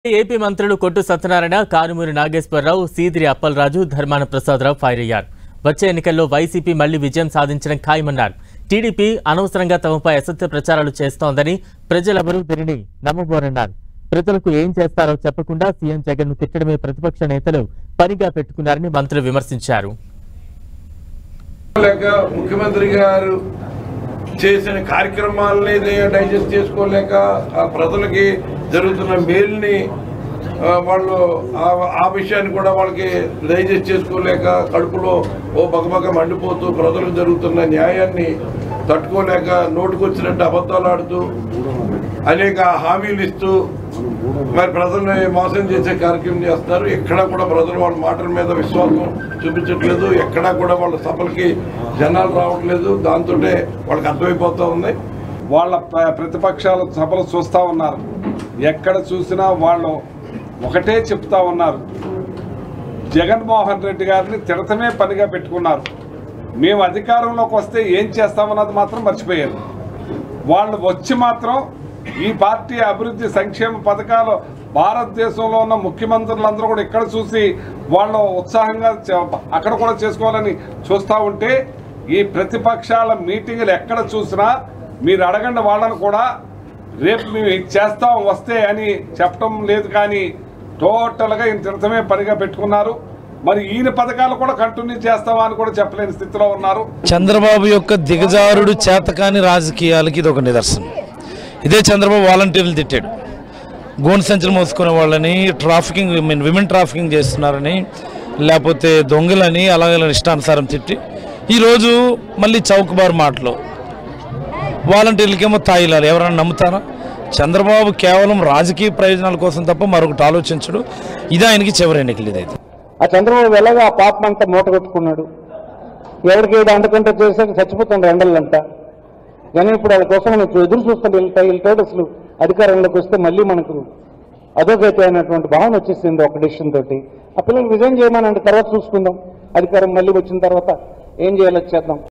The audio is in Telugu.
ఏపీ మంత్రులు కొట్టు సత్యనారాయణ, కారుమూరి నాగేశ్వరరావు, సీదిరి అప్పలరాజు, ధర్మాన ప్రసాదరావు ఫైర్ అయ్యారు. వచ్చే ఎన్నికల్లో వైసీపీ మళ్లీ విజయం సాధించడం ఖాయమన్నారు. టీడీపీ అనవసరంగా తమపై అసత్య ప్రచారాలు చేస్తోందని, ప్రజలెవరూ దీనిని నమ్మబోరన్నారు. ప్రజలకు ఏం చేస్తారో చెప్పకుండా సీఎం జగన్ ను తిట్టడమే ప్రతిపక్ష నేతలు పనిగా పెట్టుకున్నారని మంత్రులు విమర్శించారు. ముఖ్యమంత్రి గారు చేసిన కార్యక్రమాలని డైజెస్ట్ చేసుకోలేక ప్రజలకి జరుగుతున్న మేలుని వాళ్ళు ఆ విషయాన్ని కూడా వాళ్ళకి డైజెస్ట్ చేసుకోలేక కడుపులో బగబగ మండిపోతూ ప్రజలకు జరుగుతున్న న్యాయాన్ని తట్టుకోలేక నోటుకొచ్చినట్టు అబద్ధాలు ఆడుతూ అనేక హామీలు ఇస్తూ మరి ప్రజల్ని మోసం చేసే కార్యక్రమం చేస్తున్నారు. ఎక్కడా కూడా ప్రజలు వాళ్ళ మాటల మీద విశ్వాసం చూపించట్లేదు. ఎక్కడా కూడా వాళ్ళ సభలకి జనాలు రావట్లేదు. దాంతో వాళ్ళకి అర్థమైపోతూ ఉంది. వాళ్ళ ప్రతిపక్షాల సభలు చూస్తూ ఉన్నారు. ఎక్కడ చూసినా వాళ్ళు ఒకటే చెప్తా ఉన్నారు, జగన్మోహన్ రెడ్డి గారిని తిడతమే పనిగా పెట్టుకున్నారు. మేము అధికారంలోకి వస్తే ఏం చేస్తామన్నది మాత్రం మర్చిపోయారు. వాళ్ళు వచ్చి మాత్రం ఈ పార్టీ అభివృద్ధి సంక్షేమ పథకాలు భారతదేశంలో ఉన్న ముఖ్యమంత్రులందరూ కూడా ఇక్కడ చూసి వాళ్ళు ఉత్సాహంగా అక్కడ కూడా చేసుకోవాలని చూస్తూ ఉంటే, ఈ ప్రతిపక్షాల మీటింగులు ఎక్కడ చూసినా మీరు అడగండి వాళ్ళను కూడా, రేపు మేము చేస్తాం వస్తే అని చెప్పడం లేదు. కానీ టోటల్గా ఈయన తిడతమే పనిగా పెట్టుకున్నారు. మరి ఈయన పథకాలు కూడా కంటిన్యూ చేస్తామా అని కూడా చెప్పలేని స్థితిలో ఉన్నారు. చంద్రబాబు యొక్క దిగజారుడు చేతకాని రాజకీయాలకి ఇది ఒక నిదర్శనం. ఇదే చంద్రబాబు వాలంటీర్లు తిట్టాడు, గోను సంచులు మోసుకునే వాళ్ళని ట్రాఫికింగ్ విమెన్ ట్రాఫికింగ్ చేస్తున్నారని, లేకపోతే దొంగలని అలాగే ఇష్టానుసారం తిట్టి, ఈరోజు మళ్ళీ చౌకబారు మాటలు వాలంటీర్లకేమో తాయిలాలు. ఎవరైనా నమ్ముతారా? చంద్రబాబు కేవలం రాజకీయ ప్రయోజనాల కోసం తప్ప మరొకటి ఆలోచించడు. ఇది ఆయనకి చివరి ఎన్నికలు. ఇదైతే ఆ చంద్రబాబు ఎలాగా ఆ పాపం అంతా మూట కొట్టుకున్నాడు. ఎవరికి ఏదో అంతకంటే చేసాక చచ్చిపోతుంది ఎండలంతా. కానీ ఇప్పుడు వాళ్ళ కోసం మనం ఎదురు చూస్తాం. వీళ్ళతో అసలు అధికారంలోకి వస్తే మళ్ళీ మనకు అధోగతి అయినటువంటి భావన వచ్చేసింది ఒక డిసిషన్ తోటి. ఆ పిల్లలు రిజైన్ చేయమనండి, తర్వాత చూసుకుందాం. అధికారం మళ్ళీ వచ్చిన తర్వాత ఏం చేయాలో చేద్దాం.